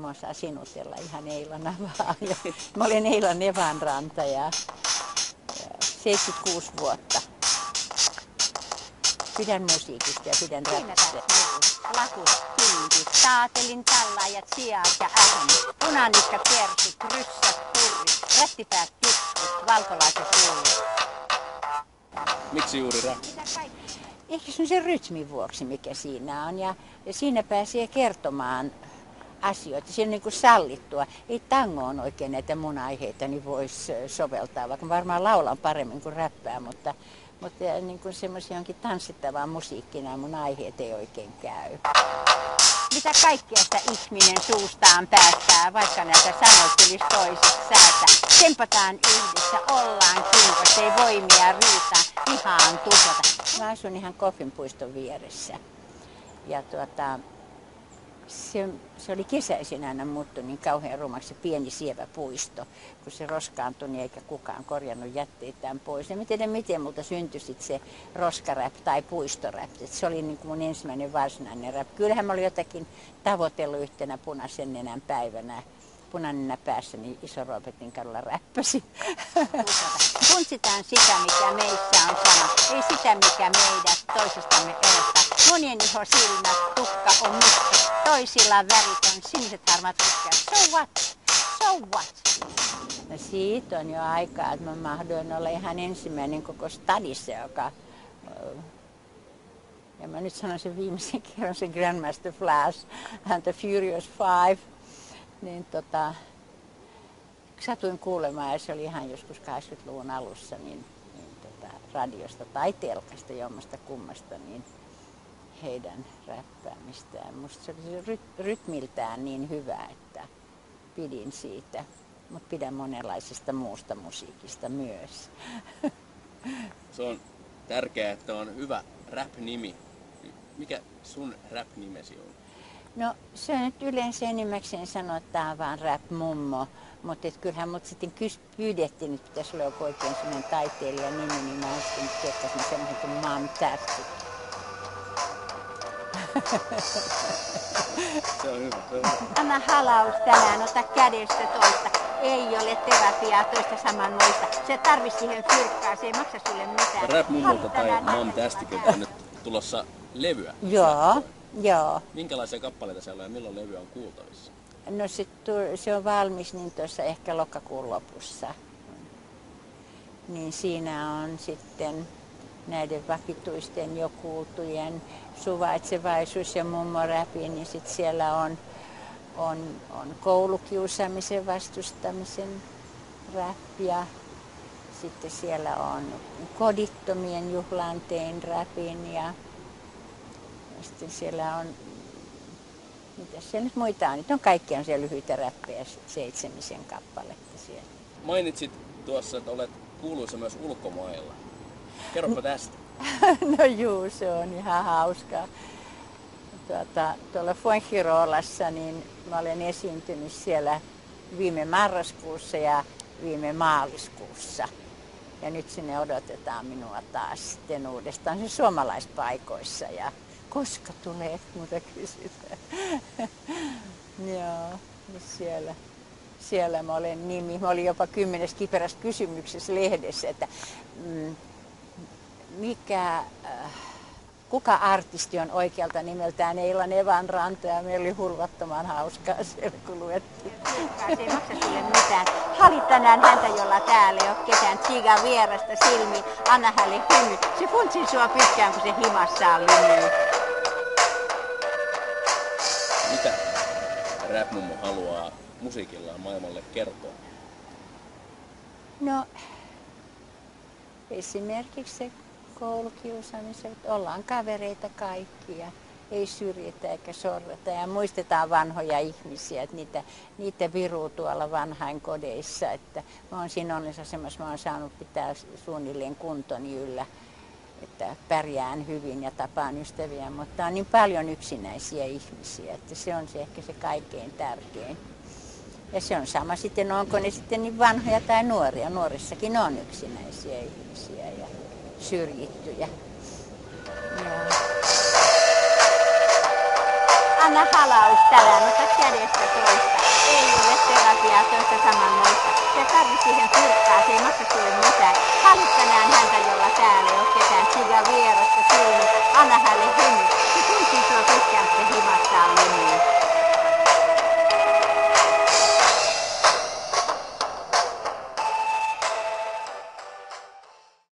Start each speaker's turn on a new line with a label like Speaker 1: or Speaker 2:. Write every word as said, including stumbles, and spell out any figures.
Speaker 1: mä osaan sinutella ihan Eilana vaan. Ja mä olen Eilan Evanranta ja, ja seitsemänkymmentäkuusi vuotta. Pidän musiikista ja pidän räppistä. Lakus, kiinti, taatelin, tallaajat, sijaat ja ähäni, punanikka, persut, ryssät, kurrit, rättipäät, tipput, valkolaiset hullut.
Speaker 2: Miksi juuri rap?
Speaker 1: Ehkä se on sen rytmin vuoksi, mikä siinä on. Ja, ja siinä pääsee kertomaan asioita. Se on niin kuin sallittua. Ei tangoon oikein näitä mun aiheita niin voisi soveltaa, vaikka varmaan laulan paremmin kuin räppää, mutta, mutta niin kuin semmoisia onkin tanssittavaa musiikkina mun aiheet ei oikein käy. Mitä kaikkea sitä ihminen suustaan päästää, vaikka näitä sanoja tulisi toiset säätä. Tempataan yhdessä, ollaan kiintoista, ei voimia riittää, vihaan tuhlata. Mä asun ihan Koffinpuiston vieressä. Ja tuota, se, se oli kesäisin aina muuttunut niin kauhean rumaksi se pieni sievä puisto, kun se roskaantui niin eikä kukaan korjannut jätteitään pois. Ja mä tiedän, miten multa syntyi sit se roskaräp tai puistoräp. Se oli niin kuin mun ensimmäinen varsinainen rap. Kyllähän mä olin jotakin tavoitellut yhtenä punaisen nenän päivänä. Punainen päässä, niin Iso-Roopetin kadulla räppäsi. Funtsitaan sitä, mikä meissä on sama. Ei sitä, mikä meidät toisistamme erottaa. Monien iho, silmät, tukka on musta. Toisilla värit on siniset, harmat, ruskeat. So what? So what? No siitä on jo aikaa, että mä mahdoin olla ihan ensimmäinen koko stadissa, joka... Ja mä nyt sanon sen viimeisen kerran, se Grandmaster Flash and the Furious Five. Niin tota, satuin kuulemaan, ja se oli ihan joskus kahdeksankymmentäluvun alussa, niin, niin tota, radiosta tai telkasta, jommasta kummasta, niin heidän räppäämistään. Musta se oli ry- rytmiltään niin hyvä, että pidin siitä, mutta pidän monenlaisesta muusta musiikista myös.
Speaker 2: Se on tärkeää, että on hyvä rap-nimi. Mikä sun rap-nimesi on?
Speaker 1: No se on nyt yleensä enimmäkseen sanotaan vaan rap-mummo, mutta kyllähän mut sitten kys- pyydettiin, että pitäisi olla joku oikein sellainen taiteilijan nimi, niin mä sitten kekkasin semmoisen kuin Mom Tastic.
Speaker 2: Se on hyvä, se on hyvä.
Speaker 1: Anna halaus tänään, ota kädestä toista. Ei ole terapiaa toista samanmoista. Se tarvii siihen fyrkkaa, se ei maksa sulle mitään.
Speaker 2: Rap-mummolta tai Mom Tasticilta on nyt tulossa levyä.
Speaker 1: Joo. Joo.
Speaker 2: Minkälaisia kappaleita siellä on ja milloin levy on kuultavissa?
Speaker 1: No se, se on valmis niin tuossa ehkä lokakuun lopussa. Niin siinä on sitten näiden vakituisten jo kuultujen suvaitsevaisuus ja mummoräpi, niin sitten siellä on, on, on koulukiusaamisen vastustamisen räppiä. Sitten siellä on kodittomien juhlanteen räpin ja sitten siellä on, mitä siellä nyt muita on, nyt on kaikkia on siellä lyhyitä räppejä, seitsemisen kappaletta siellä.
Speaker 2: Mainitsit tuossa, että olet kuuluisa myös ulkomailla. Kerropa tästä.
Speaker 1: No juu, se on ihan hauskaa. Tuota, tuolla Fuengirolassa niin mä olen esiintynyt siellä viime marraskuussa ja viime maaliskuussa. Ja nyt sinne odotetaan minua taas sitten uudestaan se suomalaispaikoissa. Ja koska tulee, muuta kysytään. Joo, niin siellä, siellä mä olen nimi. Mä olin jopa kymmenes kiperässä kysymyksessä lehdessä, että mm, mikä, äh, kuka artisti on oikealta nimeltään Eilan Evanranta, ja meillä oli hulvattoman hauskaa siellä, kun luettiin. Se ei maksa sille mitään. Halit tänään häntä, jolla täällä ei ole ketään. Tsiigaa vierasta silmiin, anna hänelle hymy. Se funtsii sua pitkään, kun se himassaan lymyy.
Speaker 2: Mitä rap-mummo haluaa musiikillaan maailmalle kertoa?
Speaker 1: No, esimerkiksi se koulukiusaamisen, että ollaan kavereita kaikkia, ei syrjitä eikä sorreta ja muistetaan vanhoja ihmisiä, että niitä, niitä viruu tuolla vanhainkodeissa, että mä oon siinä onnessa asemassa, mä oon saanut pitää suunnilleen kuntoni yllä, että pärjään hyvin ja tapaan ystäviä, mutta on niin paljon yksinäisiä ihmisiä, että se on se ehkä se kaikkein tärkein. Ja se on sama sitten, onko ne sitten niin vanhoja tai nuoria. Nuorissakin on yksinäisiä ihmisiä ja syrjittyjä. Ja... Anna halaus tänään, ota kädestä toista.